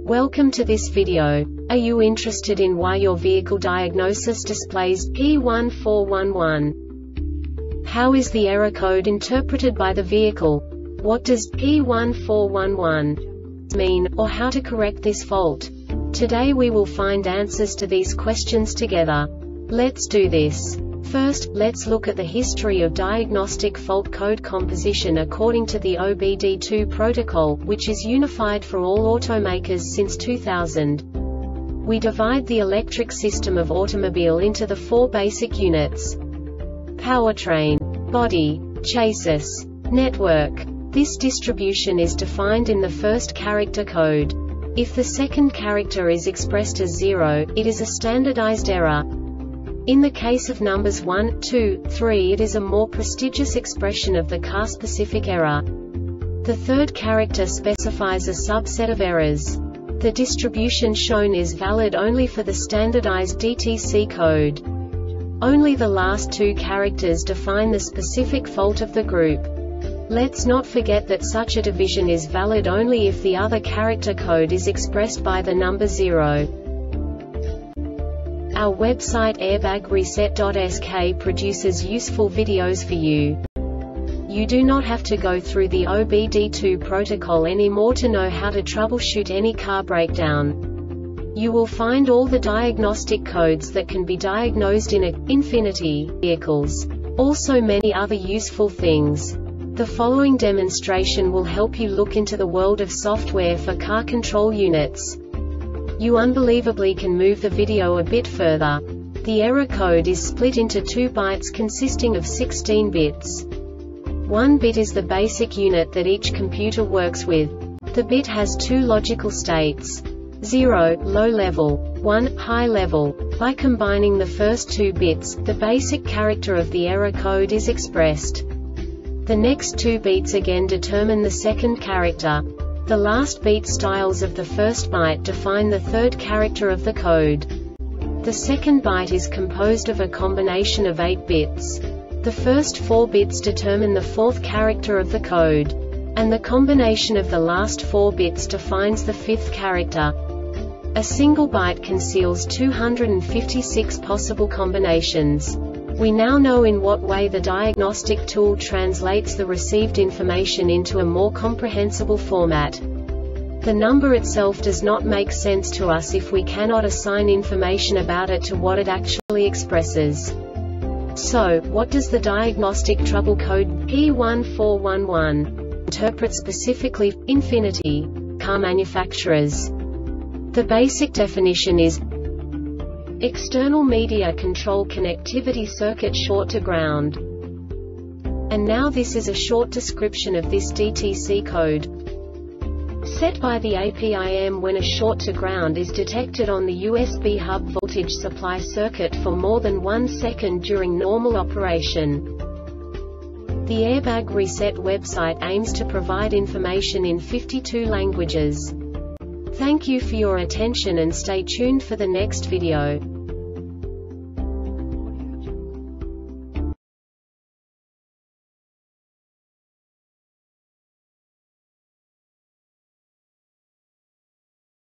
Welcome to this video. Are you interested in why your vehicle diagnosis displays P1411? How is the error code interpreted by the vehicle? What does P1411 mean, or how to correct this fault? Today we will find answers to these questions together. Let's do this. First, let's look at the history of diagnostic fault code composition according to the OBD2 protocol, which is unified for all automakers since 2000. We divide the electric system of automobile into the four basic units: powertrain, body, chassis, network. This distribution is defined in the first character code. If the second character is expressed as 0, it is a standardized error. In the case of numbers 1, 2, 3, it is a more prestigious expression of the car-specific error. The third character specifies a subset of errors. The distribution shown is valid only for the standardized DTC code. Only the last two characters define the specific fault of the group. Let's not forget that such a division is valid only if the other character code is expressed by the number 0. Our website airbagreset.sk produces useful videos for you. You do not have to go through the OBD2 protocol anymore to know how to troubleshoot any car breakdown. You will find all the diagnostic codes that can be diagnosed in Infiniti vehicles. Also many other useful things. The following demonstration will help you look into the world of software for car control units. You unbelievably can move the video a bit further. The error code is split into 2 bytes consisting of 16 bits. 1 bit is the basic unit that each computer works with. The bit has 2 logical states: 0, low level, 1, high level. By combining the first 2 bits, the basic character of the error code is expressed. The next 2 beats again determine the second character. The last beat styles of the first byte define the third character of the code. The second byte is composed of a combination of 8 bits. The first 4 bits determine the fourth character of the code. And the combination of the last 4 bits defines the fifth character. A single byte conceals 256 possible combinations. We now know in what way the diagnostic tool translates the received information into a more comprehensible format. The number itself does not make sense to us if we cannot assign information about it to what it actually expresses. So, what does the diagnostic trouble code P1411 interpret specifically for Infiniti car manufacturers? The basic definition is external media control connectivity circuit short to ground. And now this is a short description of this DTC code. Set by the APIM when a short to ground is detected on the USB hub voltage supply circuit for more than 1 second during normal operation. The Airbag Reset website aims to provide information in 52 languages. Thank you for your attention and stay tuned for the next video.